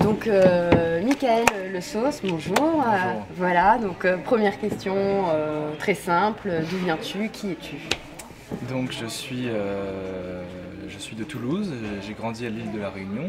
Donc, Michael Le Sauce, bonjour. Bonjour. Voilà, donc première question très simple, d'où viens-tu, qui es-tu? Donc je suis de Toulouse, j'ai grandi à l'île de la Réunion.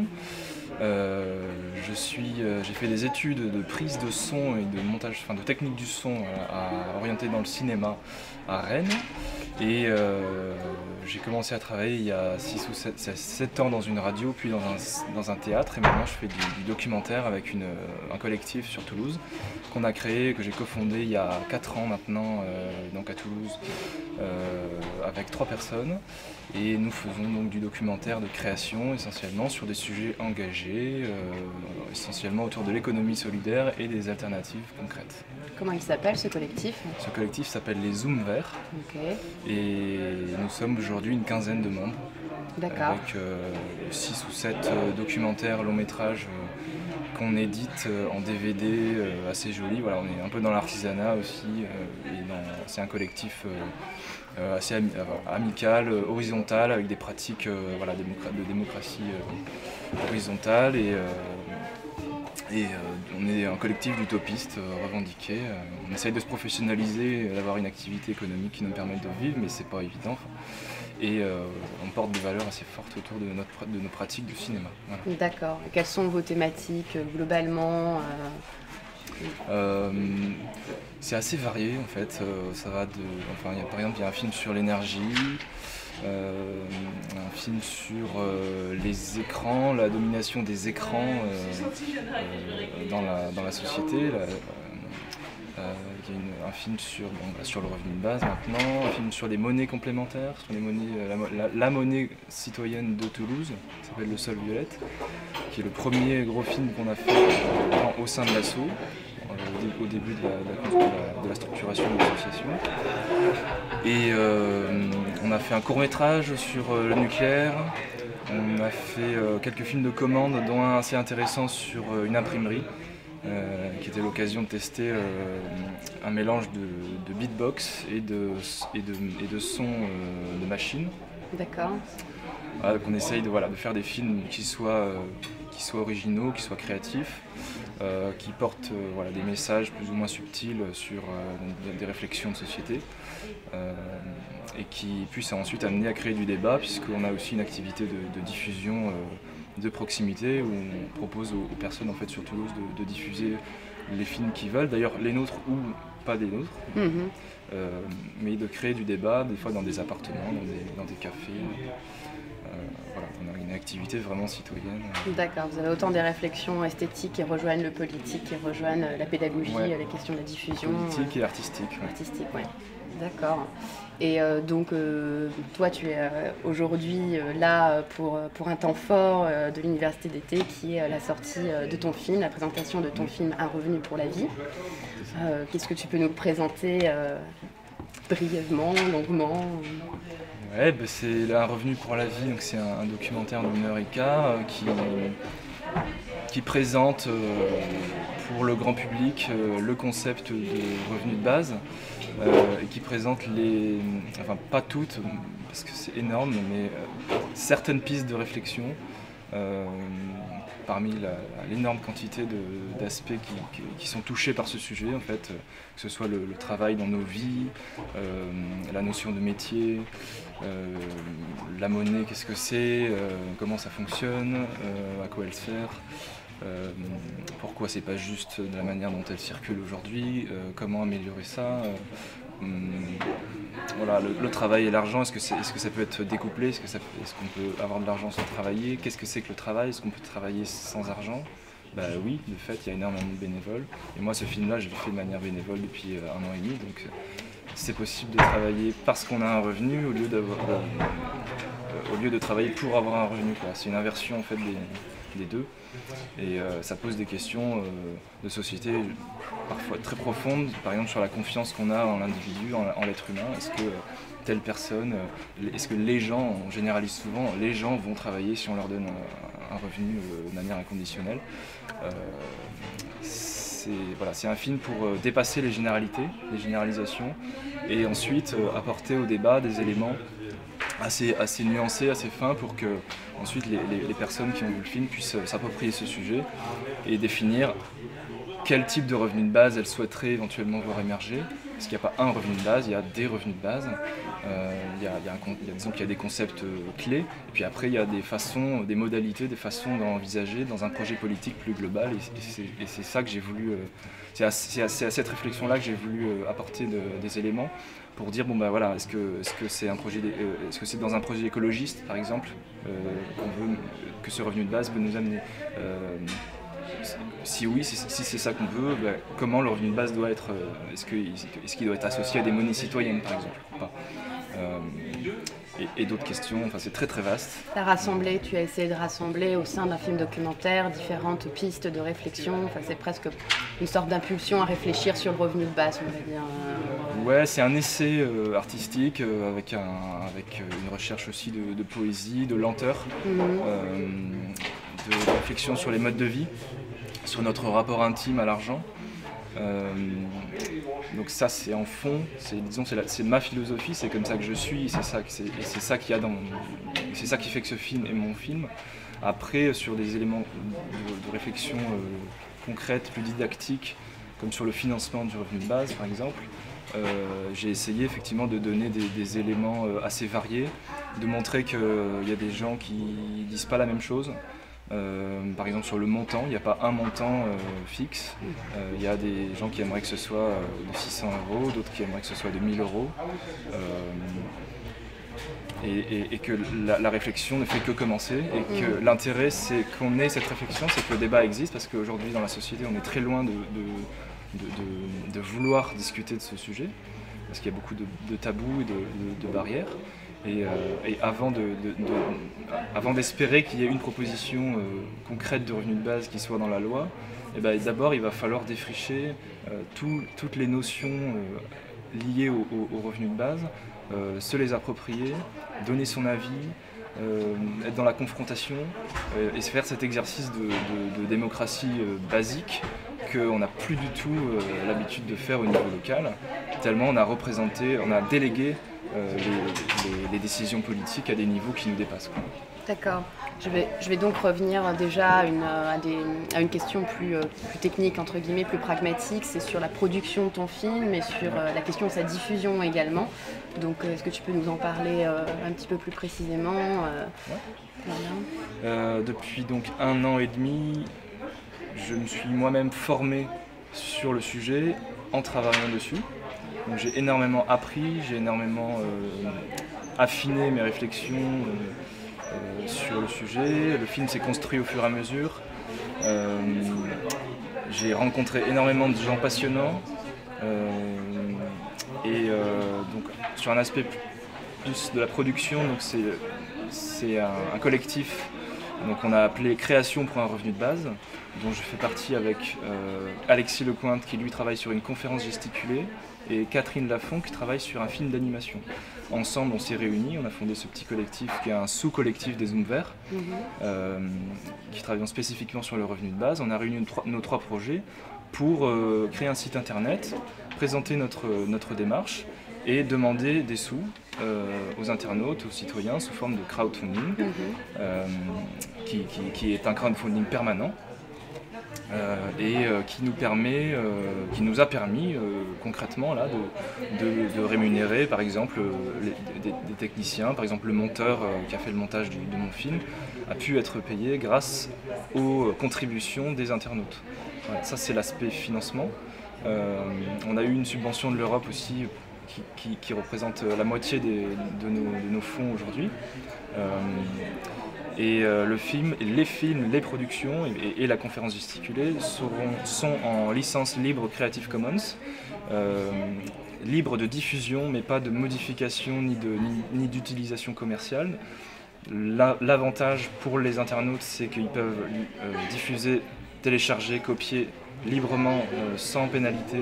J'ai fait des études de prise de son et de montage, enfin de technique du son orientées dans le cinéma à Rennes. Et j'ai commencé à travailler il y a 6 ou 7 ans dans une radio, puis dans un théâtre. Et maintenant je fais du documentaire avec un collectif sur Toulouse qu'on a créé, que j'ai cofondé il y a 4 ans maintenant, donc à Toulouse, avec 3 personnes. Et nous faisons donc du documentaire de création essentiellement sur des sujets engagés, essentiellement autour de l'économie solidaire et des alternatives concrètes. Comment il s'appelle ce collectif? Ce collectif s'appelle les Zooms Verts. Ok, Et nous sommes aujourd'hui une quinzaine de membres, d'accord. avec 6 ou 7 documentaires, longs métrages qu'on édite en DVD assez jolis. Voilà, on est un peu dans l'artisanat aussi, c'est un collectif assez amical, horizontal, avec des pratiques de démocratie horizontale. Et on est un collectif d'utopistes revendiqués. On essaye de se professionnaliser, d'avoir une activité économique qui nous permette de vivre, mais c'est pas évident. Et on porte des valeurs assez fortes autour de nos pratiques du cinéma. Voilà. D'accord. Et quelles sont vos thématiques globalement? C'est assez varié en fait. Par exemple, il y a un film sur l'énergie. Un film sur les écrans, la domination des écrans dans la société. Il y a un film sur le revenu de base maintenant, un film sur les monnaies complémentaires, sur les monnaies, la monnaie citoyenne de Toulouse, qui s'appelle Le Sol Violette, qui est le premier gros film qu'on a fait au sein de l'asso, au début de la structuration de l'association. Et on a fait un court-métrage sur le nucléaire, on a fait quelques films de commande, dont un assez intéressant sur une imprimerie, qui était l'occasion de tester un mélange de beatbox et de sons de machines. D'accord. Voilà, qu'on essaye de faire des films qui soient originaux, qui soient créatifs, qui portent des messages plus ou moins subtils sur des réflexions de société, et qui puissent ensuite amener à créer du débat, puisqu'on a aussi une activité de diffusion de proximité, où on propose aux personnes en fait, sur Toulouse de diffuser les films qu'ils veulent, d'ailleurs les nôtres ou pas des nôtres, mais de créer du débat, des fois dans des appartements, dans des cafés. On a une activité vraiment citoyenne. D'accord, vous avez autant des réflexions esthétiques qui rejoignent le politique, qui rejoignent la pédagogie, les questions de la diffusion. Politique et artistique. Artistique, oui. D'accord. Et donc, toi, tu es aujourd'hui là pour un temps fort de l'université d'été, qui est la sortie de ton film, la présentation de ton film Un revenu pour la vie. Qu'est-ce que tu peux nous présenter brièvement, longuement? Ouais, c'est Un revenu pour la vie, donc c'est un documentaire d'1 h 15 qui présente pour le grand public le concept de revenu de base, et qui présente pas toutes, parce que c'est énorme, mais certaines pistes de réflexion parmi l'énorme quantité d'aspects qui sont touchés par ce sujet, en fait, que ce soit le travail dans nos vies, la notion de métier, la monnaie, qu'est-ce que c'est, comment ça fonctionne, à quoi elle sert, pourquoi c'est pas juste de la manière dont elle circule aujourd'hui, comment améliorer ça. Le travail et l'argent, est-ce que ça peut être découplé, est-ce qu'on peut avoir de l'argent sans travailler, qu'est-ce que c'est que le travail, est-ce qu'on peut travailler sans argent? Oui, de fait, il y a énormément de bénévoles, et moi ce film-là je le fais de manière bénévole depuis 1 an et demi, donc c'est possible de travailler parce qu'on a un revenu au lieu de travailler pour avoir un revenu, quoi. C'est une inversion en fait des deux, et ça pose des questions de société parfois très profondes, par exemple sur la confiance qu'on a en l'individu, en l'être humain. Est-ce que telle personne, est-ce que les gens, on généralise souvent, les gens vont travailler si on leur donne un revenu de manière inconditionnelle? C'est un film pour dépasser les généralités, les généralisations, et ensuite apporter au débat des éléments assez nuancé, assez fin pour que ensuite les personnes qui ont vu le film puissent s'approprier ce sujet et définir quel type de revenu de base elles souhaiteraient éventuellement voir émerger. Parce qu'il n'y a pas un revenu de base, il y a des revenus de base. Disons qu'il y a des concepts clés, et puis après il y a des façons, des modalités, des façons d'envisager dans un projet politique plus global. Et c'est ça que j'ai voulu, c'est à cette réflexion-là que j'ai voulu apporter des éléments pour dire bon bah voilà, est-ce que c'est est-ce que c'est dans un projet écologiste par exemple qu'on veut que ce revenu de base peut nous amener. Si oui, si c'est ça qu'on veut, bah, comment le revenu de base doit être, est-ce qu'il doit être associé à des monnaies citoyennes par exemple ou pas, et d'autres questions, enfin c'est très très vaste. Tu as essayé de rassembler au sein d'un film documentaire différentes pistes de réflexion, enfin, c'est presque une sorte d'impulsion à réfléchir sur le revenu de base, on va dire. Ouais, c'est un essai artistique avec une recherche aussi de poésie, de lenteur, de réflexion sur les modes de vie, sur notre rapport intime à l'argent. Donc ça c'est en fond, c'est ma philosophie, c'est comme ça que je suis, c'est ça qu'il y a c'est ça qui fait que ce film est mon film. Après sur des éléments de réflexion concrète, plus didactique, comme sur le financement du revenu de base par exemple, j'ai essayé effectivement de donner des éléments assez variés, de montrer qu'il y a des gens qui disent pas la même chose. Par exemple sur le montant, il n'y a pas un montant fixe, il y a des gens qui aimeraient que ce soit de 600 €, d'autres qui aimeraient que ce soit de 1000 €, et que la réflexion ne fait que commencer, et que l'intérêt c'est qu'on ait cette réflexion, c'est que le débat existe, parce qu'aujourd'hui dans la société on est très loin de vouloir discuter de ce sujet, parce qu'il y a beaucoup de tabous et de barrières. Et avant d'espérer qu'il y ait une proposition concrète de revenu de base qui soit dans la loi, d'abord il va falloir défricher toutes les notions liées au revenu de base, se les approprier, donner son avis, être dans la confrontation et faire cet exercice de démocratie basique qu'on n'a plus du tout l'habitude de faire au niveau local, tellement on a délégué les décisions politiques à des niveaux qui nous dépassent. D'accord. Je vais donc revenir déjà à une question plus technique, entre guillemets, plus pragmatique. C'est sur la production de ton film et sur la question de sa diffusion également. Donc est-ce que tu peux nous en parler un petit peu plus précisément Voilà. Depuis donc 1 an et demi, je me suis moi-même formé sur le sujet en travaillant dessus. Donc j'ai énormément appris, j'ai énormément affiné mes réflexions sur le sujet. Le film s'est construit au fur et à mesure. J'ai rencontré énormément de gens passionnants. Donc sur un aspect plus de la production, donc c'est un collectif. Donc on a appelé Création pour un revenu de base, dont je fais partie avec Alexis Lecointe qui lui travaille sur une conférence gesticulée, et Catherine Lafont qui travaille sur un film d'animation. Ensemble on s'est réunis, on a fondé ce petit collectif qui est un sous-collectif des Zooms Verts, qui travaille spécifiquement sur le revenu de base. On a réuni nos 3 projets pour créer un site internet, présenter notre démarche et demander des sous aux internautes, aux citoyens sous forme de crowdfunding, qui est un crowdfunding permanent qui nous a permis concrètement là, de rémunérer par exemple des techniciens. Par exemple le monteur qui a fait le montage de mon film a pu être payé grâce aux contributions des internautes. Voilà, ça c'est l'aspect financement. On a eu une subvention de l'Europe aussi qui représente la moitié de nos fonds aujourd'hui. Le film, les films, les productions et la conférence gesticulée sont en licence libre Creative Commons, libre de diffusion mais pas de modification ni d'utilisation commerciale. L'avantage pour les internautes, c'est qu'ils peuvent diffuser, télécharger, copier librement sans pénalité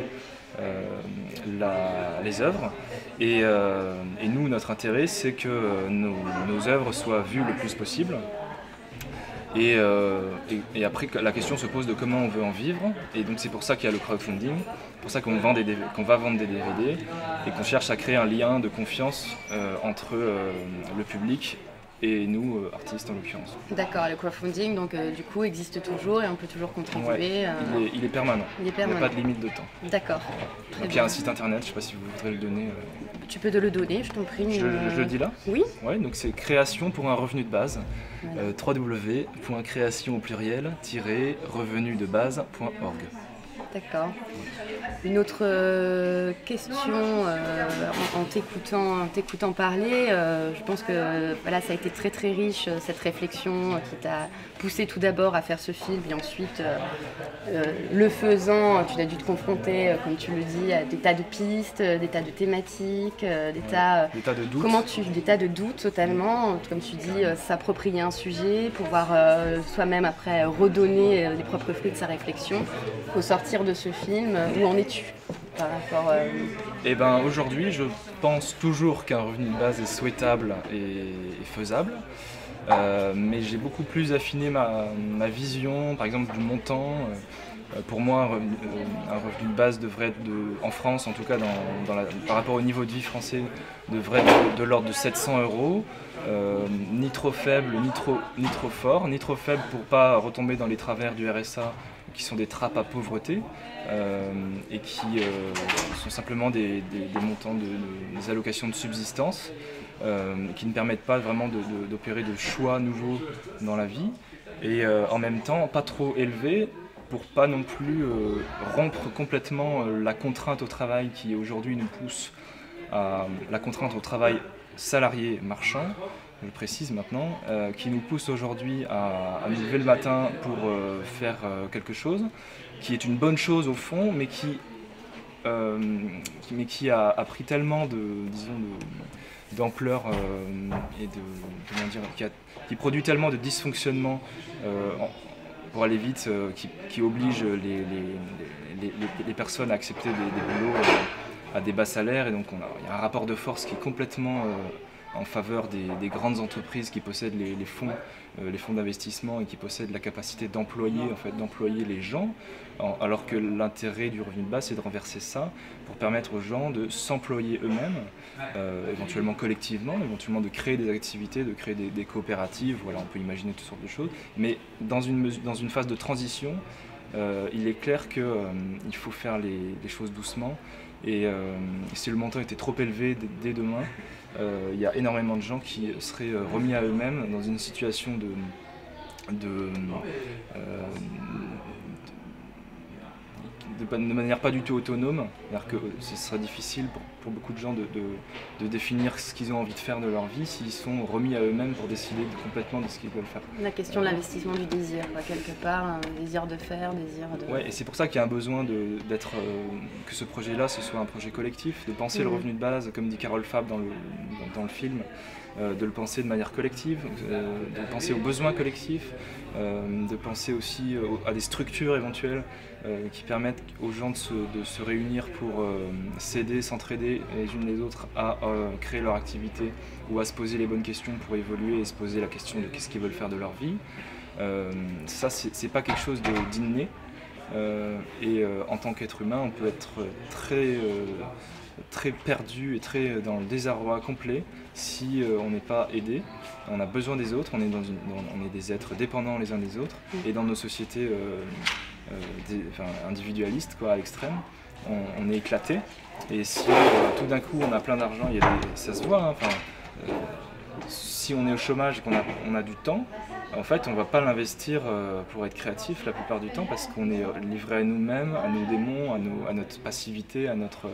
les œuvres, et nous notre intérêt c'est que nos œuvres soient vues le plus possible, Et après, la question se pose de comment on veut en vivre. Et donc c'est pour ça qu'il y a le crowdfunding, pour ça qu'on qu'on va vendre des DVD et qu'on cherche à créer un lien de confiance entre le public et nous, artistes en l'occurrence. D'accord, le crowdfunding donc du coup existe toujours et on peut toujours contribuer. Ouais, il est permanent. Il est permanent. Il n'y a pas de limite de temps. D'accord. Donc il y a un site internet, je ne sais pas si vous voudrez le donner. Tu peux te le donner, je t'en prie. Je le dis là? Oui. Ouais, donc c'est création pour un revenu de base. Voilà. www.création au pluriel-revenudebase.org. D'accord. Une autre question en t'écoutant parler, je pense que voilà, ça a été très très riche cette réflexion qui t'a poussé tout d'abord à faire ce film et ensuite le faisant, tu as dû te confronter, comme tu le dis, à des tas de pistes, des tas de thématiques, des tas de doutes. Des tas de doutes totalement, comme tu dis, s'approprier un sujet, pouvoir soi-même après redonner les propres fruits de sa réflexion. Au sortir de ce film, où en es-tu par rapport Eh ben, aujourd'hui, je pense toujours qu'un revenu de base est souhaitable et faisable. Mais j'ai beaucoup plus affiné ma vision, par exemple, du montant. Pour moi, un revenu de base devrait être, en France en tout cas, par rapport au niveau de vie français, devrait être de l'ordre de 700 €. Ni trop faible, ni trop fort, ni trop faible pour pas retomber dans les travers du RSA, qui sont des trappes à pauvreté et qui sont simplement des montants des allocations de subsistance qui ne permettent pas vraiment d'opérer de choix nouveaux dans la vie et en même temps pas trop élevés pour pas non plus rompre complètement la contrainte au travail qui aujourd'hui nous pousse à la contrainte au travail salarié marchand, je le précise maintenant, qui nous pousse aujourd'hui à nous lever le matin pour faire quelque chose, qui est une bonne chose au fond, mais qui a pris tellement d'ampleur et qui produit tellement de dysfonctionnements pour aller vite, qui oblige les personnes à accepter des boulots à des bas salaires, et donc il y a un rapport de force qui est complètement en faveur des grandes entreprises qui possèdent les fonds d'investissement et qui possèdent la capacité d'employer les gens, alors que l'intérêt du revenu de base c'est de renverser ça pour permettre aux gens de s'employer eux-mêmes, éventuellement collectivement, éventuellement de créer des activités, de créer des coopératives, voilà, on peut imaginer toutes sortes de choses, mais dans une phase de transition, il est clair qu'il faut faire les choses doucement. Et si le montant était trop élevé dès demain, il y a énormément de gens qui seraient remis à eux-mêmes dans une situation de manière pas du tout autonome. C'est-à-dire que ce serait difficile pour beaucoup de gens de définir ce qu'ils ont envie de faire de leur vie s'ils sont remis à eux-mêmes pour décider complètement de ce qu'ils veulent faire. La question de l'investissement du désir, quelque part, un désir de faire, Ouais, et c'est pour ça qu'il y a un besoin que ce projet-là, ce soit un projet collectif, de penser le revenu de base, comme dit Carole Fabre dans le film, de le penser de manière collective, de penser aux besoins collectifs, de penser aussi à des structures éventuelles qui permettent aux gens de se réunir pour s'aider, s'entraider les unes les autres à créer leur activité ou à se poser les bonnes questions pour évoluer et se poser la question de qu'est-ce qu'ils veulent faire de leur vie. Ça, c'est pas quelque chose d'inné. En tant qu'être humain, on peut être très perdu et très dans le désarroi complet si on n'est pas aidé. On a besoin des autres, on est des êtres dépendants les uns des autres, et dans nos sociétés individualistes à l'extrême, on est éclaté. Et si tout d'un coup on a plein d'argent, ça se voit, si on est au chômage et qu'on a du temps, en fait on ne va pas l'investir pour être créatif la plupart du temps, parce qu'on est livré à nous-mêmes, à nos démons, à notre passivité, à notre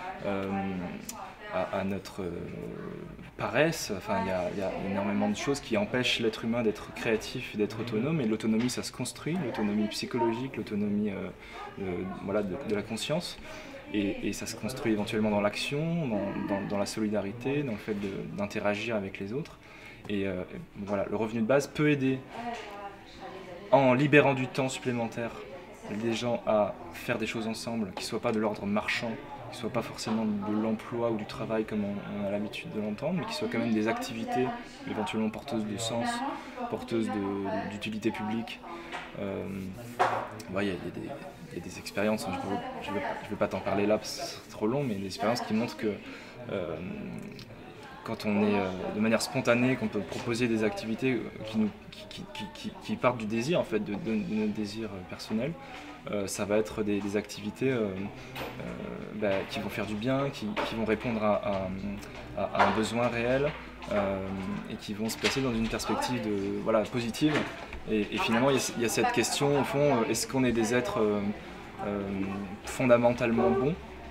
paresse. Il y a énormément de choses qui empêchent l'être humain d'être créatif et d'être autonome, et l'autonomie ça se construit, l'autonomie psychologique, l'autonomie de la conscience. Et ça se construit éventuellement dans l'action, dans la solidarité, dans le fait d'interagir avec les autres. Et voilà, le revenu de base peut aider, en libérant du temps supplémentaire, les gens à faire des choses ensemble qui ne soient pas de l'ordre marchand qui ne soient pas forcément de l'emploi ou du travail comme on a l'habitude de l'entendre, mais qui soient quand même des activités éventuellement porteuses de sens, porteuses d'utilité publique. Il y a des expériences, hein, je ne vais pas t'en parler là parce que c'est trop long, mais des expériences qui montrent que quand on est de manière spontanée, qu'on peut proposer des activités qui partent du désir, en fait, de notre désir personnel, ça va être des activités qui vont faire du bien, qui vont répondre à un besoin réel et qui vont se placer dans une perspective positive. Et finalement, il y a cette question, au fond, est-ce qu'on est des êtres fondamentalement bons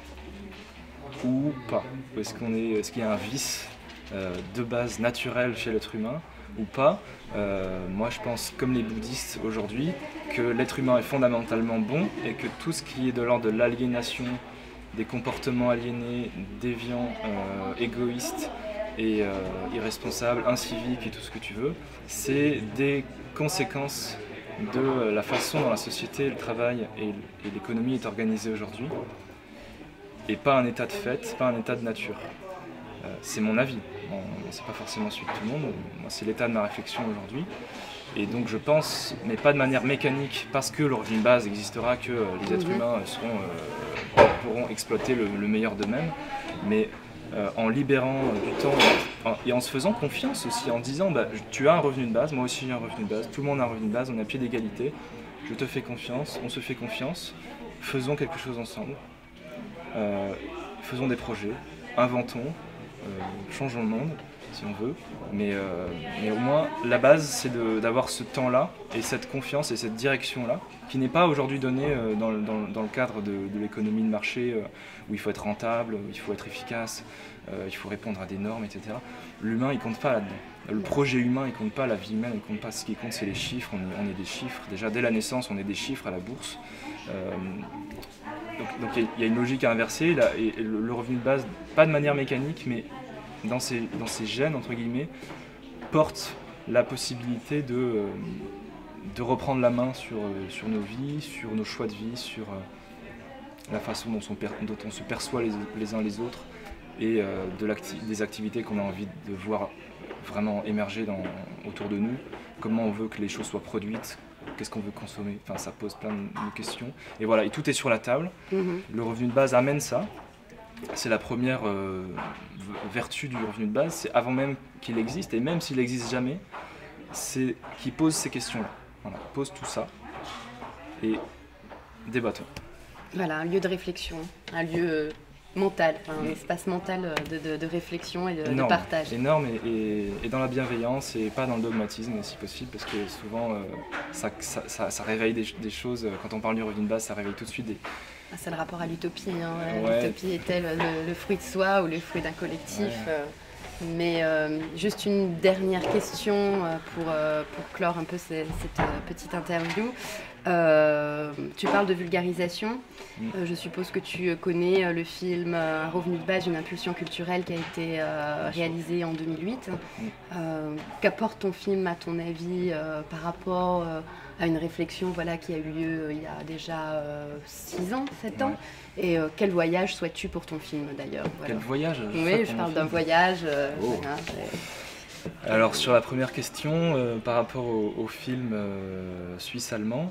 ou pas? Est-ce qu'il y a un vice de base naturel chez l'être humain ou pas? Moi je pense, comme les bouddhistes aujourd'hui, que l'être humain est fondamentalement bon et que tout ce qui est de l'ordre de l'aliénation, des comportements aliénés, déviants, égoïstes et irresponsables, inciviques et tout ce que tu veux, c'est des conséquences de la façon dont la société, le travail et l'économie est organisée aujourd'hui, et pas un état de fait, pas un état de nature. C'est mon avis, c'est pas forcément celui de tout le monde, moi c'est l'état de ma réflexion aujourd'hui. Et donc je pense, mais pas de manière mécanique, parce que le revenu de base existera, que les êtres humains pourront exploiter le meilleur d'eux-mêmes, mais en libérant du temps et en se faisant confiance aussi, en disant tu as un revenu de base, moi aussi j'ai un revenu de base, tout le monde a un revenu de base, on est à pied d'égalité, je te fais confiance, on se fait confiance, faisons quelque chose ensemble, faisons des projets, inventons, changeons le monde si on veut, mais au moins la base c'est d'avoir ce temps-là et cette confiance et cette direction-là qui n'est pas aujourd'hui donnée dans le cadre de l'économie de marché où il faut être rentable, où il faut être efficace, il faut répondre à des normes, etc. L'humain il compte pas là-dedans. Le projet humain il compte pas, la vie humaine il compte pas, ce qui compte c'est les chiffres, on est des chiffres, déjà dès la naissance on est des chiffres à la bourse. Donc il y a une logique à inverser là, et le revenu de base, pas de manière mécanique, mais dans ses gènes, entre guillemets, porte la possibilité de reprendre la main sur nos vies, sur nos choix de vie, sur la façon dont on se perçoit les uns les autres et des activités qu'on a envie de voir vraiment émerger autour de nous, comment on veut que les choses soient produites, qu'est-ce qu'on veut consommer, enfin ça pose plein de questions. Et voilà, et tout est sur la table. Le revenu de base amène ça. C'est la première vertu du revenu de base, c'est avant même qu'il existe, et même s'il n'existe jamais, c'est qu'il pose ces questions-là. Voilà, pose tout ça et débattons. Voilà, un lieu de réflexion, un lieu mental, un espace mental de réflexion et de partage. Énorme et dans la bienveillance et pas dans le dogmatisme si possible, parce que souvent ça réveille des choses, quand on parle du revenu de base, ça réveille tout de suite des... C'est le rapport à l'utopie, hein. Ouais. L'utopie est-elle le fruit de soi ou le fruit d'un collectif? Mais juste une dernière question pour clore un peu cette petite interview. Tu parles de vulgarisation. Je suppose que tu connais le film Un revenu de base, une impulsion culturelle qui a été réalisé en 2008. Qu'apporte ton film, à ton avis, par rapport à une réflexion qui a eu lieu il y a déjà 6 ans, 7 ans? Et quel voyage souhaites-tu pour ton film d'ailleurs? Quel voyage? Oui, je parle d'un voyage. Alors sur la première question, par rapport au film suisse-allemand,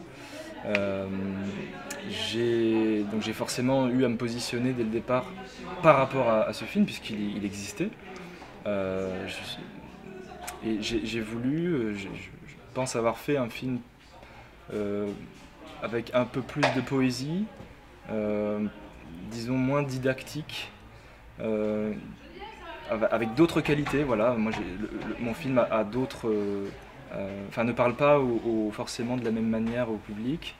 j'ai forcément eu à me positionner dès le départ par rapport à ce film, puisqu'il existait. Et j'ai voulu, je pense avoir fait un film avec un peu plus de poésie, disons moins didactique, avec d'autres qualités. Voilà, moi mon film a d'autres, ne parle pas forcément de la même manière au public.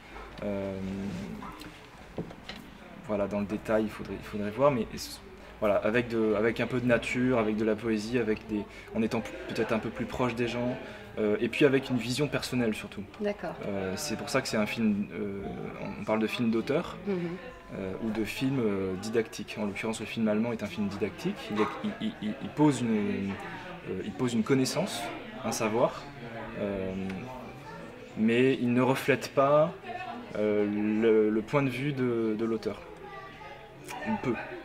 Voilà, dans le détail il faudrait voir, mais voilà, avec un peu de nature, avec de la poésie, en étant peut-être un peu plus proche des gens. Et puis avec une vision personnelle surtout. D'accord. C'est pour ça que c'est un film, on parle de film d'auteur ou de film didactique. En l'occurrence, le film allemand est un film didactique. Il pose une connaissance, un savoir, mais il ne reflète pas le point de vue de l'auteur.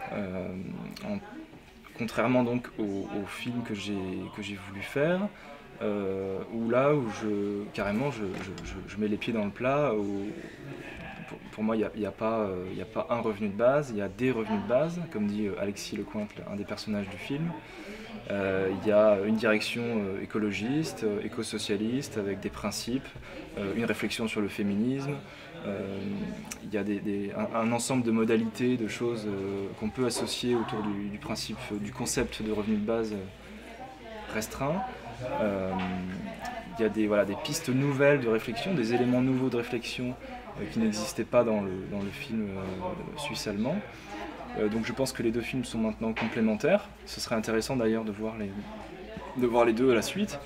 Contrairement donc au film que j'ai voulu faire, où là où carrément je mets les pieds dans le plat. Pour moi, il n'y a pas un revenu de base, il y a des revenus de base, comme dit Alexis Lecointre, un des personnages du film. Il y a une direction écologiste, éco-socialiste, avec des principes, une réflexion sur le féminisme. Il y a un ensemble de modalités, de choses qu'on peut associer autour du principe, du concept de revenu de base restreint. Il y a des pistes nouvelles de réflexion, des éléments nouveaux de réflexion qui n'existaient pas dans le film suisse-allemand. Donc je pense que les deux films sont maintenant complémentaires. Ce serait intéressant d'ailleurs de voir les deux à la suite.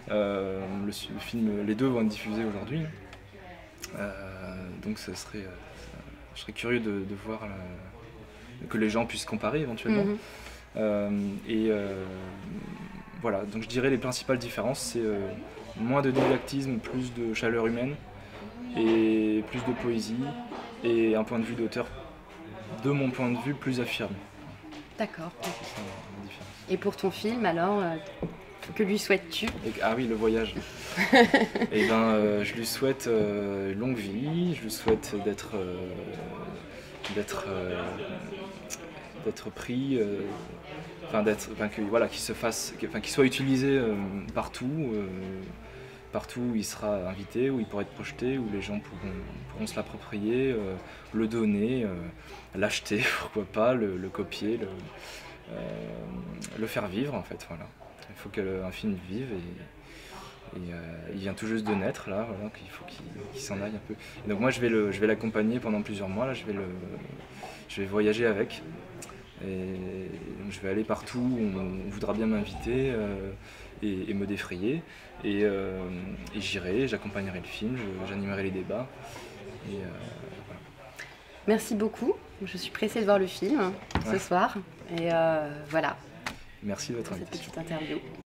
Les deux vont être diffusés aujourd'hui. Donc je serais curieux de voir que les gens puissent comparer éventuellement. Voilà, donc je dirais les principales différences, c'est moins de didactisme, plus de chaleur humaine et plus de poésie et un point de vue d'auteur, de mon point de vue, plus affirmé. D'accord. Et pour ton film alors, que lui souhaites-tu? Ah oui, le voyage. Et je lui souhaite longue vie, je lui souhaite d'être pris, qu'il soit utilisé partout où il sera invité, où il pourra être projeté, où les gens pourront se l'approprier, le donner, l'acheter, pourquoi pas, le copier, le faire vivre en fait. Voilà. Il faut qu'un film vive et il vient tout juste de naître là, voilà, qu'il faut qu'il s'en aille un peu. Et donc moi je vais l'accompagner pendant plusieurs mois, là, je vais voyager avec. Et je vais aller partout où on voudra bien m'inviter et me défrayer. Et j'irai, j'accompagnerai le film, j'animerai les débats. Voilà. Merci beaucoup. Je suis pressée de voir le film ce soir. Et voilà. Merci de votre invitation. Cette petite interview.